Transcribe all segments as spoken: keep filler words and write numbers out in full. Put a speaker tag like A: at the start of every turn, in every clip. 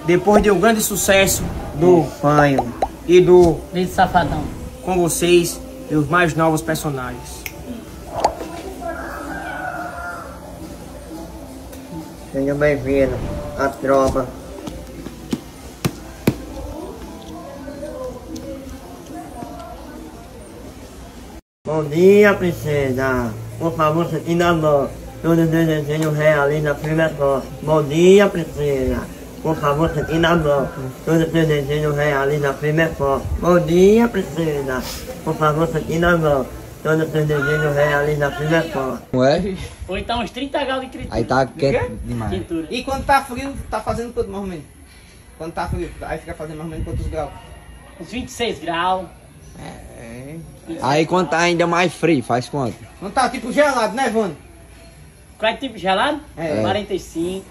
A: depois de um grande sucesso do Fanho e do
B: Desse Safadão.
A: Com vocês e os mais novos personagens.
C: Seja bem-vindo à tropa. Bom dia, princesa. Por favor, aqui na mão. Todos os desenhos realiza a primeira foto. Bom dia, princesa. Por favor, aqui na mão. Todos os desenhos realiza a primeira foto. Bom dia, princesa. Por favor, aqui na mão. Todos os desenhos realiza a primeira foto.
D: Ué?
B: Ou então uns trinta graus de critura.
D: Aí tá quente demais.
B: Quentura.
E: E quando tá frio, tá fazendo quanto mais ou menos? Quando tá frio, aí fica fazendo mais ou menos quantos graus?
B: Uns vinte e seis graus.
E: É.
D: Aí quando tá ainda mais frio, faz quanto?
E: Não tá tipo gelado, né, Vânia?
B: Qual é tipo gelado?
E: É.
B: quarenta e cinco.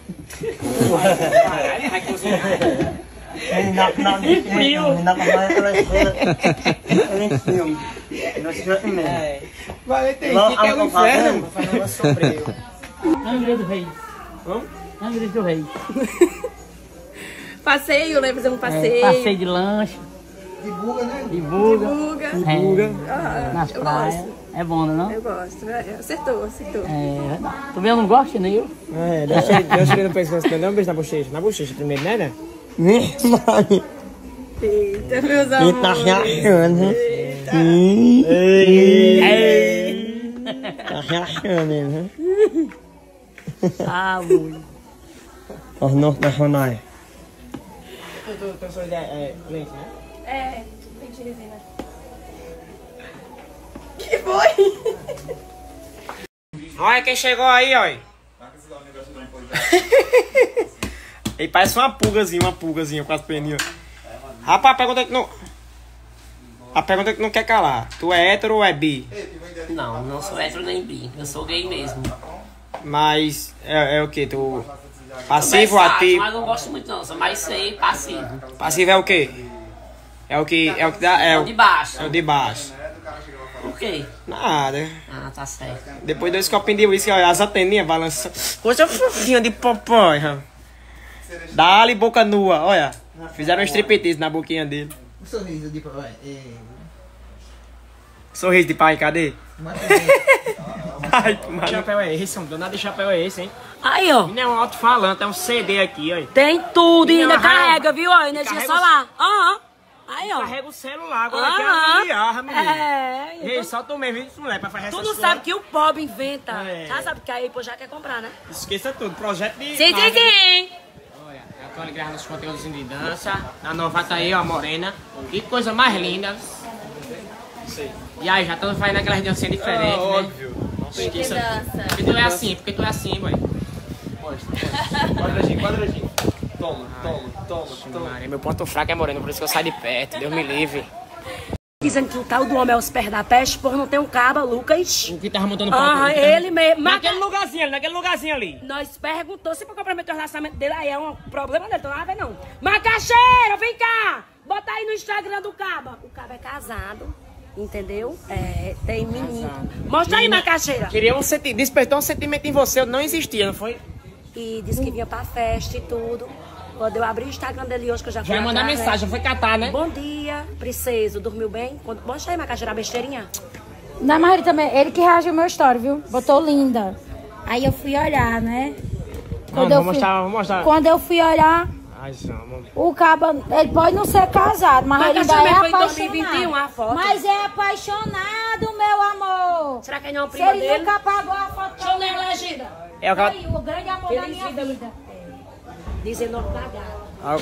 C: E
B: frio.
C: É.
E: Vai ter que é o inferno.
B: Angra do Rei. Angra do Rei.
F: Passeio, né? Fazer um passeio.
B: É, passeio de lanche.
E: De buga, né?
B: De buga.
F: Buga.
B: É,
F: Ah,
B: nas
F: eu
B: praias.
F: gosto.
B: É bom, não?
F: Eu gosto. É, acertou, acertou.
B: É, tu vendo, não gosta, nem eu.
A: É, deu um cheiro no pescoço, dá um beijo na bochecha. Na bochecha primeiro, né, né?
F: Eita, meus
C: Tá
F: amores.
C: reachando. Tá reachando, né?
B: Ah, muito.
C: Os nossos personagens.
A: Tu sou é lente, né?
F: É, tem de resina. Que foi?
A: Olha quem chegou aí, olha. Ele parece uma pulgazinha, uma pulgazinha com as peninhas. Rapaz, a pergunta que não... A pergunta que não quer calar. Tu é hétero ou é bi?
G: Não, não sou hétero nem bi. Eu sou gay mesmo.
A: Mas é, é o que? Tu... Passivo,
G: Versátil,
A: ativo?
G: mas não gosto muito não. Sou mais sei passivo.
A: Passivo é o que? É o que... É o que dá... É
G: É
A: o
G: o de baixo.
A: É o de baixo.
G: Por quê?
A: Nada.
G: Ah, tá certo.
A: Depois dois copinhos de uísque, olha, as anteninhas balançando. Coisa fofinha de popó, rapaz. Dá-lhe boca nua, olha. Fizeram um striptease na boquinha dele.
E: Um sorriso de papai.
A: Sorriso de pai, cadê?
E: É.
A: Ai, que chapéu é esse? Um danado de chapéu é esse, hein?
B: Aí, ó.
A: Não é um alto-falante, é um C D aqui, olha.
B: Tem tudo e
A: Menina,
B: ainda
A: raiva.
B: carrega, viu? Ó, energia
A: Carrega
B: solar. Aham. Aí, ó.
A: Carrega o celular, agora aqui é
B: Aham.
A: a gambiarra, menino.
B: É.
A: Ei, só tu mesmo, isso não é pra fazer
B: Tu
A: essas
B: não
A: coisas.
B: sabe que o pobre inventa.
A: É.
B: Já sabe que aí, pô, já quer comprar, né?
A: Esqueça tudo, projeto de...
B: Sim, sim, sim.
A: Olha, a Tony gravando os conteúdos de dança. A novata aí, ó, a morena. Que coisa mais linda. E aí, já estamos fazendo aquelas dancinhas diferentes, né?
E: Óbvio.
A: Esqueça.
F: dança?
A: Porque tu é assim, porque tu é assim, boy.
E: Quadradinho, quadradinho. Toma, toma, toma, toma.
A: Maria, meu ponto fraco é moreno, por isso que eu saio de perto. Deus me livre.
B: Dizendo que o tal do homem é os pés da peste, por não ter um caba, Lucas.
A: O que tava montando
B: Ah, ele mesmo. Mas
A: Naquele lugarzinho ali, naquele lugarzinho ali.
B: nós perguntou se pra comprometer o relacionamento dele, aí é um problema dele, então não vai ver não. Macaxeira, vem cá! Bota aí no Instagram do caba. O caba é casado, entendeu? É, tem menino. Mostra aí, Macaxeira.
A: Queria um sentimento, despertou um sentimento em você, eu não existia, não foi?
B: E disse que vinha pra festa e tudo. Quando eu abri o Instagram dele hoje, que eu já fui
A: Já ia mandar
B: atrás, né?
A: mensagem, foi catar, né?
B: Bom dia, princeso. Dormiu bem? Quando... Mostra aí, Macaxeira, a besteirinha.
H: Na Maria também, ele que reagiu ao meu story, viu? Botou linda. Aí eu fui olhar, né? Quando,
A: Não,
H: eu,
A: vou
H: fui,
A: mostrar, vou mostrar.
H: quando eu fui olhar,
A: Ai, Zama.
H: o caba, ele pode não ser casado, mas,
B: Mas
H: ele
B: essa
H: ainda é
B: também foi em
H: apaixonado.
B: dois mil e vinte e um a foto.
H: Mas é apaixonado, meu amor.
B: Será que ele não é uma
H: Se
B: prima
H: ele
B: dele?
H: nunca apagou a foto.
B: Deixa eu ler a legenda.
A: É o que ela...
H: Aí, o grande amor da minha
B: Feliz
H: vida.
B: Dizendo o da gata.
A: Ah,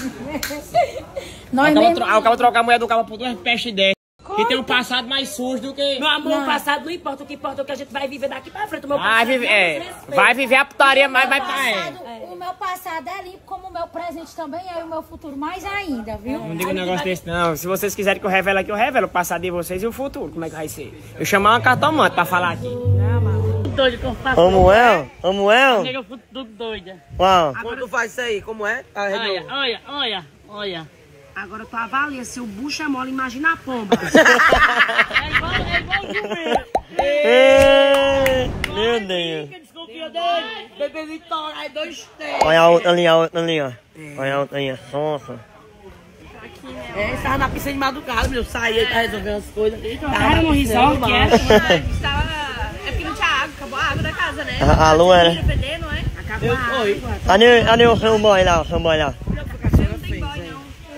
H: Nós
A: Acaba,
H: mesmo...
A: tro acaba trocar a mulher do cabo por duas pestes dessas. Que tem um passado mais sujo do que...
B: Meu amor,
H: Não.
B: o passado não importa, o que importa é o que a gente vai viver daqui pra frente. O meu
A: Vai
B: passado
A: viver,
B: não
A: é,
B: desrespeita.
A: vai viver a putaria, mas vai pra
H: Passado,
A: ela.
H: O meu passado é limpo, como o meu presente também é, e o meu futuro mais ainda, viu?
A: Não diga um negócio desse, não. Se vocês quiserem que eu revele aqui, eu revelo o passado de vocês e o futuro. Como é que vai ser? Eu chamar uma cartomante pra falar aqui.
B: Doido que eu faço.
C: Samuel? Samuel?
B: Nega, eu fui tudo doida.
C: Uau.
E: Quando tu faz isso aí, como é? Tá
B: Olha,
E: redondo.
B: olha, olha, olha. Agora tu avalia, se o bucho é mole, imagina a pomba. é igual, é igual o jumento.
C: Ei, meu Deus.
B: Quem desconfia dele? Bebê Vitória, aí dois três.
C: Olha a outra ali, a outra ali, ó. Olha a outra aí, sonsa.
B: É, ele tava na piscina de madrugada, meu. Saí, ele tá resolvendo as coisas.
A: Tava no resort, que é?
F: É porque não tinha água, acabou a água da casa, né?
C: A, a lua era.
F: Perder, não é?
B: Acabou a água.
C: Cadê, cadê o seu boy lá, o seu boy lá?
F: Não tem boy,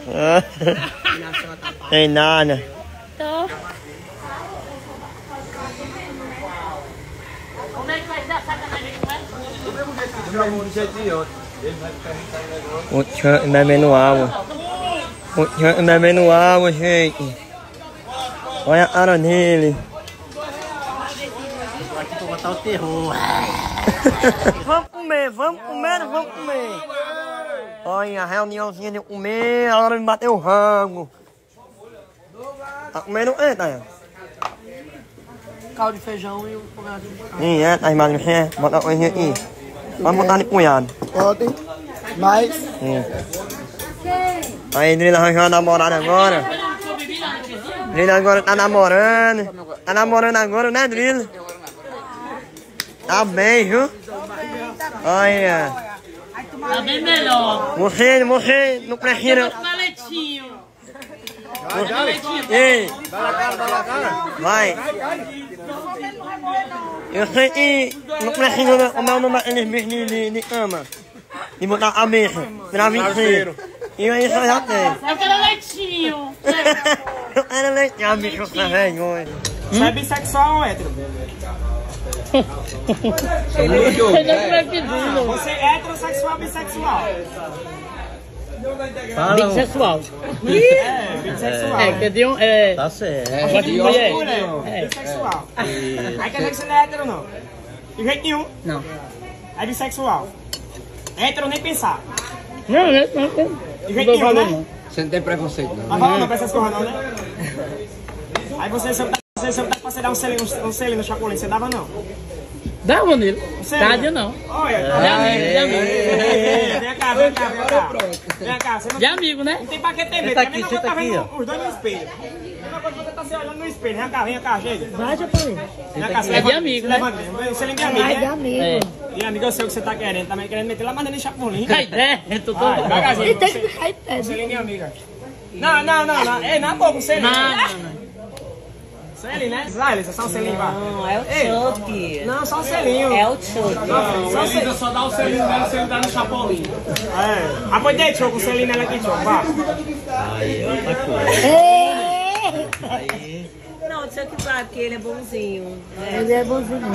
F: não.
C: Tem nada.
H: Tô. Como é que vai dar sacanagem com ela?
C: O Chuck bebendo água. O Chuck bebendo água, gente. Olha a cara dele.
B: Aqui pra botar o terror.
C: Vamos comer, vamos comer, vamos comer. Olha, a reuniãozinha de comer, a hora de bater o rango. Tá comendo o quê, Taia?
B: Caldo de feijão e um fogado de carne.
C: Sim, é, tá emagrecendo? Bota a coisinha aqui. Vamos botar de punhado.
E: Podem, mas...
C: Sim. Aí, Drila arranjou uma namorada agora. Drila agora tá namorando. Tá namorando agora, né, Drila? Tá bem, viu? Olha.
A: Tá bem melhor.
C: Você, você não precisa...
A: Maletinho.
C: Ei. Vai. Eu sei que não precisa comer o nome daqueles bichos de, de, de cama. De botar a bicha. Travesseiro. E aí só já tem.
A: Eu quero leitinho.
C: Eu quero leitinho, a bicha fica vergonha.
A: Você é bissexual ou hétero? Você é heterossexual ou bissexual?
B: Bissexual.
A: É, bissexual.
B: É, entendeu? É.
C: Tá certo.
A: Gosta de mulher. É. Bissexual. Aí quer dizer que você não é hétero, não? De jeito nenhum?
B: Não.
A: É bissexual. Hétero nem pensar.
B: Não, não, não.
A: De jeito nenhum, né?
D: Você não tem preconceito, não.
A: Mas falando pra essas coisas não, né? Aí você sempre dá, você sempre dá pra você dar um selinho, um selinho no Chapolin, você dava não?
B: Dava nele.
A: Você
B: Tarde não.
A: Olha,
B: De amigo, de amigo.
A: Vem cá, vem cá, vem cá. Vem cá, você não,
B: De amigo, né?
A: não tem pra que ter medo.
B: Tá
A: É a mesma
B: aqui,
A: coisa que tá
B: senta aqui,
A: vendo os dois no espelho. A mesma coisa que você tá se olhando no espelho. Vem cá, vem cá, chega.
B: Vai, Chapolin.
A: Vem cá, você
B: É de
A: levanta,
B: amigo,
A: você
B: né?
A: levanta mesmo. Você lembra de amigo,
H: Ai, de
A: né?
H: amigo.
B: É.
A: E amigo, eu sei o que você tá querendo. Também querendo meter lá, mas nem Chapolin.
B: É, eu tô
A: Vai,
B: todo.
A: devagarzinho.
H: E tem que ficar em pé.
A: Você lembra de amiga. Não, não, não, não. Ei, na boca, você
B: Não,
A: lembra.
B: não, não.
A: Selinho, né? Vai, Elisa, só um selinho, vai.
F: Não, é o
A: Ei,
F: Chuck.
A: Não, só um selinho.
F: É o Chuck.
A: Só um selinho.
I: Só dá o selinho nela, o selinho dá no Chapolin.
A: É. Ah, pode dar, Choco, o selinho nela aqui, Choco, vá.
F: Não, o Chuck vai, porque ele é bonzinho.
H: Ele é bonzinho.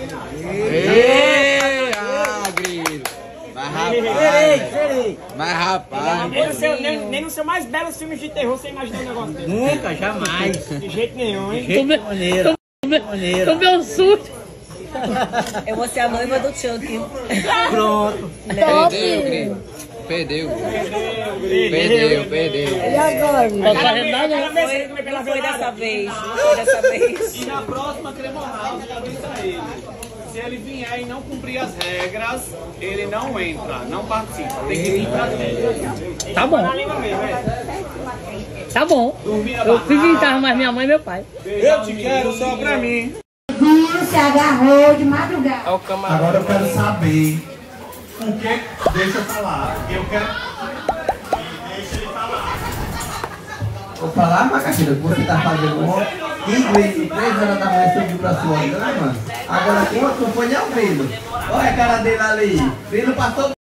D: Ei, ah, grilo. Mas rapaz. Mas rapaz.
A: Nem no, seu, nem, nem no seu mais belo filme de terror você imagina um negócio desse.
B: Nunca, jamais.
A: De jeito nenhum, hein?
B: Tomei maneira. Tomei um susto.
F: Eu vou ser a noiva do Chuck.
B: Pronto.
D: Perdeu, grilo. Perdeu. Perdeu, perdeu.
H: E agora?
B: Não tá fazendo nada,
A: Aquela
B: não.
A: vez que ele comeu pela
F: Não foi
A: velada.
F: dessa vez. Não foi dessa vez.
I: E na próxima Cremoral, já avisa ele. Se ele vier e não cumprir as regras, ele não entra, não participa. Tem que vir pra dentro.
B: Tá bom.
A: Na língua mesmo, é.
B: Tá bom. Eu fiz em casa mais minha mãe e meu pai.
I: Eu te quero só pra mim.
H: Se agarrou de madrugada.
J: Agora eu quero saber o que. Deixa eu falar. Eu quero. Deixa ele falar.
E: Vou falar, Macaxeira, que você tá fazendo ontem. Inglês, três horas da manhã subiu pra sua onda, né, mano? Agora quem acompanha é o Grilo. Olha a cara dele ali. Grilo passou